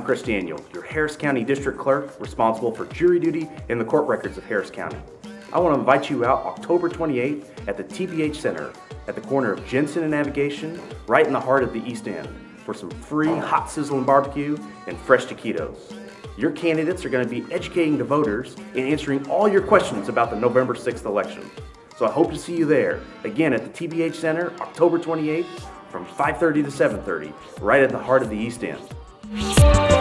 I'm Chris Daniel, your Harris County District Clerk responsible for jury duty in the court records of Harris County. I want to invite you out October 28th at the TBH Center at the corner of Jensen and Navigation, right in the heart of the East End, for some free hot sizzling barbecue and fresh taquitos. Your candidates are going to be educating the voters and answering all your questions about the November 6th election. So I hope to see you there, again at the TBH Center, October 28th, from 5:30 to 7:30, right at the heart of the East End.